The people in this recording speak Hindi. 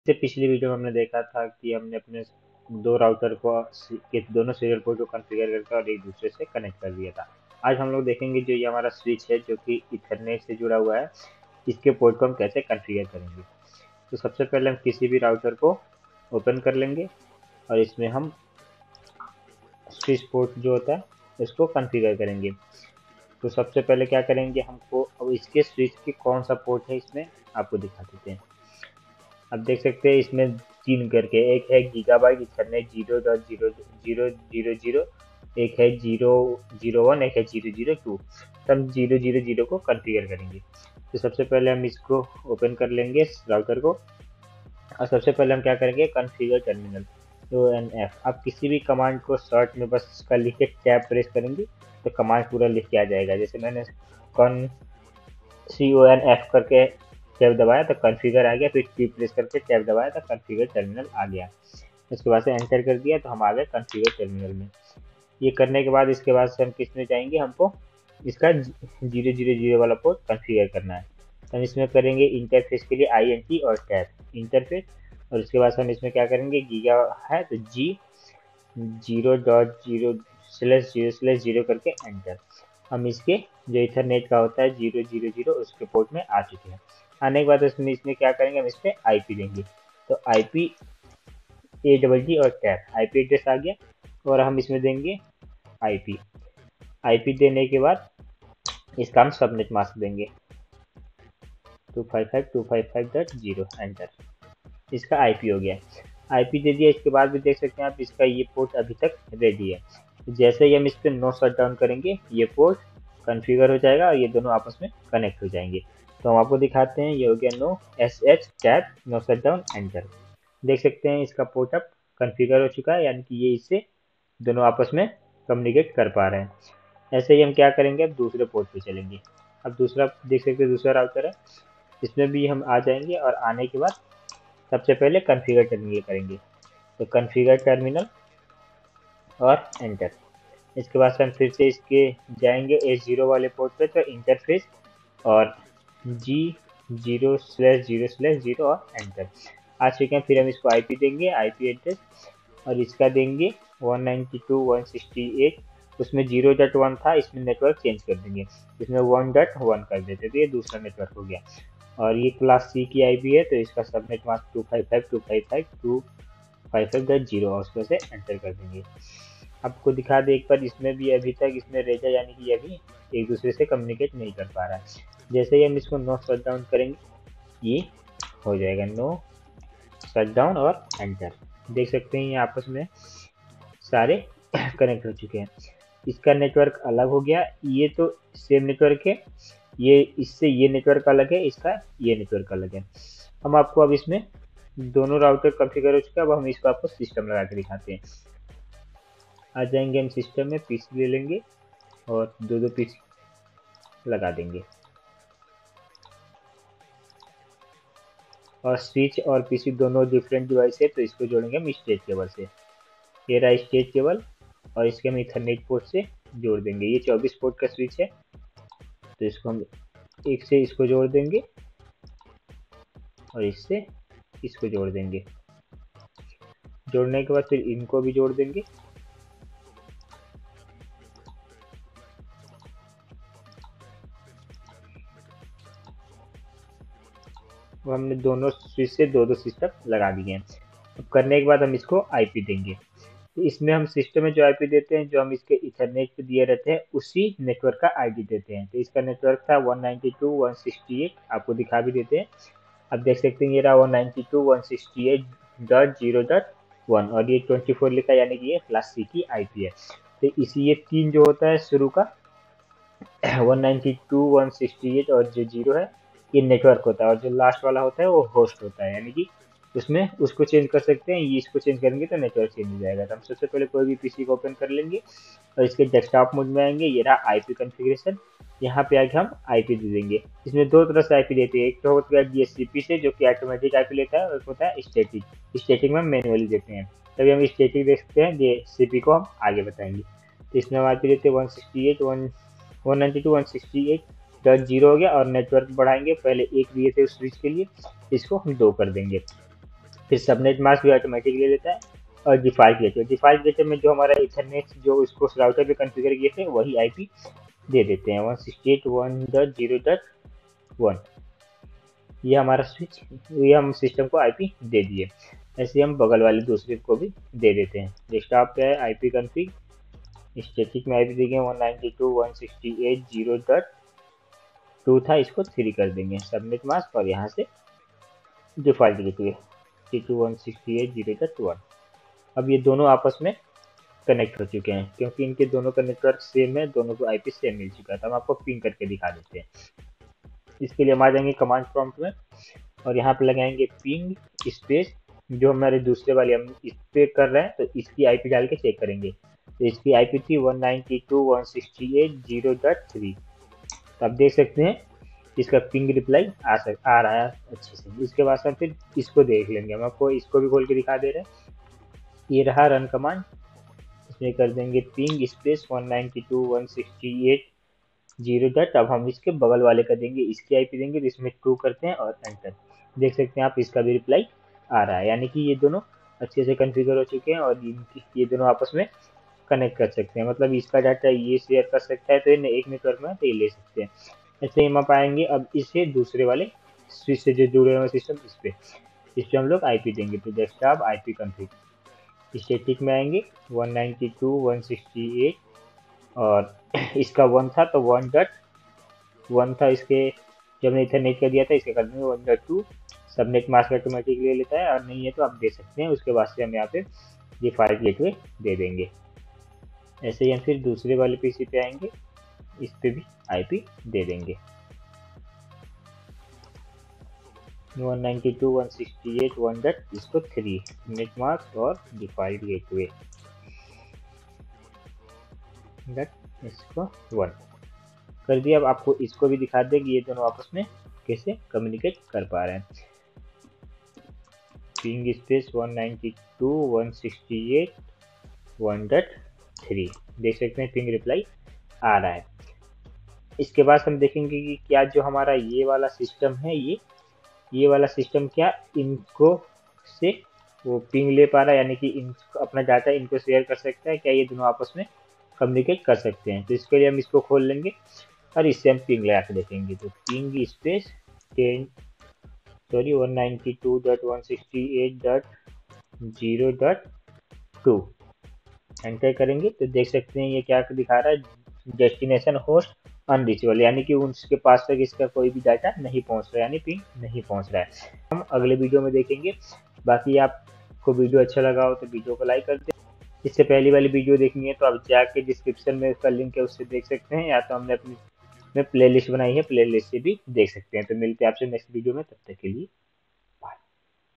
से पिछली वीडियो में हमने देखा था कि हमने अपने दो राउटर को के दोनों सीरियल पोर्ट को कॉन्फ़िगर करके और एक दूसरे से कनेक्ट कर दिया था। आज हम लोग देखेंगे जो ये हमारा स्विच है जो कि इथरनेट से जुड़ा हुआ है, इसके पोर्ट को हम कैसे कॉन्फ़िगर करेंगे। तो सबसे पहले हम किसी भी राउटर को ओपन कर लेंगे और इसमें हम स्विच पोर्ट जो होता है उसको कॉन्फ़िगर करेंगे। तो सबसे पहले क्या करेंगे, हमको अब इसके स्विच की कौन सा पोर्ट है इसमें आपको दिखा देते हैं। अब देख सकते हैं इसमें 3 करके, एक है गीगाबाइट इथरनेट 0.0.0.0, एक है 0.0.1, एक है 0.0.2। तो हम 0.0.0 को कॉन्फ़िगर करेंगे। तो सबसे पहले हम इसको ओपन कर लेंगे राउटर को और सबसे पहले हम क्या करेंगे, कॉन्फ़िगर टर्मिनल ONF। आप किसी भी कमांड को शॉर्ट में बस इसका लिख के टैब प्रेस करेंगे तो कमांड पूरा लिख के आ जाएगा। जैसे मैंने CONF करके टैब दबाया तो कॉन्फ़िगर आ गया, फिर टी प्रेस करके टैब दबाया तो कॉन्फ़िगर टर्मिनल आ गया। उसके बाद से एंटर कर दिया तो हम आ गए कॉन्फ़िगर टर्मिनल में। ये करने के बाद इसके बाद से हम किस में जाएंगे, हमको इसका 0.0.0 वाला पोर्ट कॉन्फ़िगर करना है। तो हम इसमें करेंगे इंटरफेस के लिए INT और टैब इंटरफेस, और उसके बाद हम इसमें क्या करेंगे, गीगा है तो G 0.0/0/0 करके एंटर। हम इसके जो इथरनेट का होता है 0.0.0 उसके पोर्ट में आ चुके हैं। आने के बाद इसमें क्या करेंगे, हम इस पर IP देंगे। तो IP ADD और टैब IP एड्रेस आ गया और हम इसमें देंगे IP देने के बाद इसका हम सबनेट मास्क देंगे 255.255.0 एंटर। इसका IP हो गया। IP दे दिया, इसके बाद भी देख सकते हैं आप इसका ये पोर्ट अभी तक रेडी है। तो जैसे ही हम इस पर नो शट डाउन करेंगे ये पोर्ट कॉन्फ़िगर हो जाएगा और ये दोनों आपस में कनेक्ट हो जाएंगे। तो हम आपको दिखाते हैं, ये हो गया no SH tab no shutdown enter. देख सकते हैं इसका पोर्ट अब कॉन्फ़िगर हो चुका है, यानी कि ये इससे दोनों आपस में कम्युनिकेट कर पा रहे हैं। ऐसे ही हम क्या करेंगे, अब दूसरे पोर्ट पे चलेंगे। अब दूसरा देख सकते हैं, दूसरा राउटर है, इसमें भी हम आ जाएंगे और आने के बाद सबसे पहले कॉन्फ़िगर टर्मिनल करेंगे। तो कॉन्फ़िगर टर्मिनल और एंटर। इसके बाद हम फिर से इसके जाएंगे S0 वाले पोर्ट पे, तो इंटरफेस और G0/0/0 और एंटर। आ चुके हैं। फिर हम इसको IP देंगे, IP एड्रेस, और इसका देंगे 192.168। उसमें 0.1 था, इसमें नेटवर्क चेंज कर देंगे, इसमें 1.1 कर देते तो ये दूसरा नेटवर्क हो गया। और ये क्लास C की IP है तो इसका सबनेट मास्क 255.255.255.0 और उसमें से एंटर कर देंगे। आपको दिखा दे एक बार, इसमें भी अभी तक इसमें रेजा यानी कि अभी एक दूसरे से कम्युनिकेट नहीं कर पा रहा है। जैसे ही हम इसको नो शट डाउन करेंगे ये हो जाएगा नो शट डाउन और एंटर। देख सकते हैं ये आपस में सारे कनेक्ट हो चुके हैं। इसका नेटवर्क अलग हो गया, ये तो सेम नेटवर्क है, ये इससे ये नेटवर्क अलग है, इसका ये नेटवर्क अलग है। हम आपको अब इसमें दोनों राउटर कॉन्फ़िगर हो चुका है। अब हम इसको आपको सिस्टम लगा के दिखाते हैं। आ जाएंगे हम सिस्टम में, PC ले लेंगे और दो PC लगा देंगे और स्विच और PC दोनों डिफरेंट डिवाइस है तो इसको जोड़ेंगे हम स्टेज केबल से। ये रहा स्टेज केबल और इसके हम इथरनेट पोर्ट से जोड़ देंगे। ये 24 पोर्ट का स्विच है तो इसको हम एक से इसको जोड़ देंगे और इससे इसको जोड़ देंगे। जोड़ने के बाद फिर इनको भी जोड़ देंगे। वो हमने दोनों स्विच से दो सिस्टम लगा दिए हैं। अब करने के बाद हम इसको IP देंगे। तो इसमें हम सिस्टम में जो IP देते हैं, जो हम इसके इथरनेट पे दिए रहते हैं उसी नेटवर्क का ID देते हैं। तो इसका नेटवर्क था 192.168, आपको दिखा भी देते हैं। अब देख सकते हैं ये रहा 192.168.0.1 और ये 24 लिखा, यानी कि ये क्लास C की IP है। तो इसी ये 3 जो होता है शुरू का 192.168 और जो 0 है ये नेटवर्क होता है, और जो लास्ट वाला होता है वो होस्ट होता है, यानी कि उसमें उसको चेंज कर सकते हैं। ये इसको चेंज करेंगे तो नेटवर्क चेंज हो जाएगा। तो हम सबसे पहले कोई भी PC को ओपन कर लेंगे और इसके डेस्कटॉप मोड में आएंगे। ये रहा IP कॉन्फ़िगरेशन, यहाँ पे आके हम IP दे देंगे। इसमें दो तरह से IP देते हैं, एक तो होता है DHCP से जो कि ऑटोमेटिक IP लेता है, और एक होता है स्टैटिक। स्टैटिक में हम मैनुअली देते हैं, तभी हम स्टैटिक देखते हैं। DHCP को हम आगे बताएंगे। तो इसमें हम IP देते हैं 192.168.0 हो गया और नेटवर्क बढ़ाएंगे। पहले एक दिए थे उस स्विच के लिए, इसको हम 2 कर देंगे। फिर सबनेट मास्क भी ऑटोमेटिक ले लेता है, और डिफॉल्ट गेटवे में जो हमारा इथरनेट जो उसको राउटर पे कॉन्फ़िगर किए थे वही आईपी दे देते हैं 168.1.0.1। ये हमारा स्विच, ये हम सिस्टम को आईपी दे दिए। ऐसे हम बगल वाले दूसरे को भी दे देते हैं। डेस्कटॉप पे है आईपी कॉन्फ़िग, स्टैटिक में आईपी देंगे 192.168.0.2 था, इसको 3 कर देंगे सबनेट मास्क, और यहाँ से डिफॉल्ट गेटवे 192.168.0.1। अब ये दोनों आपस में कनेक्ट हो चुके हैं, क्योंकि इनके दोनों का नेटवर्क सेम है, दोनों को आईपी सेम मिल चुका है। तो हम आपको पिंग करके दिखा देते हैं। इसके लिए हम आ जाएंगे कमांड प्रॉम्प्ट में, और यहाँ पे लगाएंगे पिंग स्पेस, जो हमारे दूसरे वाले हम इस पे कर रहे हैं तो इसकी आईपी डाल के चेक करेंगे। तो इसकी आईपी थी 192.168.0.3। तो आप देख सकते हैं इसका पिंग रिप्लाई आ रहा है अच्छे से। इसके बाद हम फिर इसको देख लेंगे, हम आपको इसको भी खोल के दिखा दे रहे हैं। ये रहा रन कमांड, इसमें कर देंगे पिंग स्पेस 192.168.0. अब हम इसके बगल वाले का देंगे, इसकी आईपी देंगे, तो इसमें 2 करते हैं और एंटर। देख सकते हैं आप इसका भी रिप्लाई आ रहा है, यानी कि ये दोनों अच्छे से कॉन्फ़िगर हो चुके हैं और ये दोनों आपस में कनेक्ट कर सकते हैं। मतलब इसका डाटा ये शेयर कर सकता है तो ये एक नेटवर्क में तो ये ले सकते हैं। ऐसे हम पाएंगे अब इसे दूसरे वाले स्विच से जो जुड़े हुए सिस्टम इस पे हम लोग आईपी देंगे। तो डेस्कटॉप आईपी कॉन्फ़िग, स्टैटिक में आएंगे 192.168, और इसका 1 था तो 1.1 था इसके, जब हमने इथरनेट कर दिया था इसके कर देंगे 1.2। सबनेट मास्क ऑटोमेटिक ले लेता है, और नहीं है तो आप दे सकते हैं। उसके बाद से हम यहाँ पे डिफॉल्ट गेटवे दे देंगे। ऐसे ही हम फिर दूसरे वाले पीसी पे आएंगे, इस पे भी आईपी दे देंगे 192.168.1. इसको 3 नेट मास्क और डिफॉल्ट गेटवे इसको 1 कर दिया। अब आपको इसको भी दिखा दें कि ये दोनों आपस में कैसे कम्युनिकेट कर पा रहे हैं। पिंग स्पेस 192.168.1.3, देख सकते हैं पिंग रिप्लाई आ रहा है। इसके बाद हम देखेंगे कि क्या जो हमारा ये वाला सिस्टम है, ये वाला सिस्टम क्या इनको से वो पिंग ले पा रहा है, यानी कि अपना डाटा इनको शेयर कर सकता है, क्या ये दोनों आपस में कम्युनिकेट कर सकते हैं। तो इसके लिए हम इसको खोल लेंगे और इससे हम पिंग लगा के देखेंगे। तो पिंग स्पेस 192.168.0.2 एंटर करेंगे तो देख सकते हैं ये क्या दिखा रहा है, डेस्टिनेशन होस्ट अनरीचेबल, यानी कि उसके पास तक इसका कोई भी डाटा नहीं पहुंच रहा है, यानी पिंग नहीं पहुंच रहा है। हम अगले वीडियो में देखेंगे। बाकी आपको वीडियो अच्छा लगा हो तो वीडियो को लाइक कर दें। इससे पहली वाली वीडियो देखनी है तो आप जाके डिस्क्रिप्शन में उसका लिंक है, उससे देख सकते हैं, या तो हमने अपनी प्लेलिस्ट बनाई है, प्लेलिस्ट से भी देख सकते हैं। तो मिलते हैं आपसे नेक्स्ट वीडियो में, तब तक के लिए